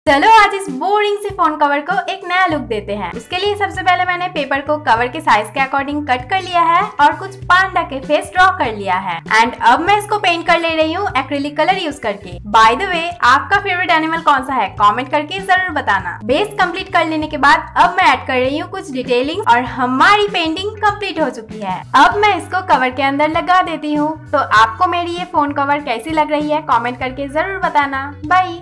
चलो आज इस बोरिंग से फोन कवर को एक नया लुक देते हैं। उसके लिए सबसे पहले मैंने पेपर को कवर के साइज के अकॉर्डिंग कट कर लिया है और कुछ पांडा के फेस ड्रॉ कर लिया है। एंड अब मैं इसको पेंट कर ले रही हूँ एक्रिलिक कलर यूज करके। बाय द वे, आपका फेवरेट एनिमल कौन सा है कमेंट करके जरूर बताना। बेस कंप्लीट कर लेने के बाद अब मैं ऐड कर रही हूँ कुछ डिटेलिंग और हमारी पेंटिंग कंप्लीट हो चुकी है। अब मैं इसको कवर के अंदर लगा देती हूँ। तो आपको मेरी ये फोन कवर कैसी लग रही है कमेंट करके जरूर बताना। बाय।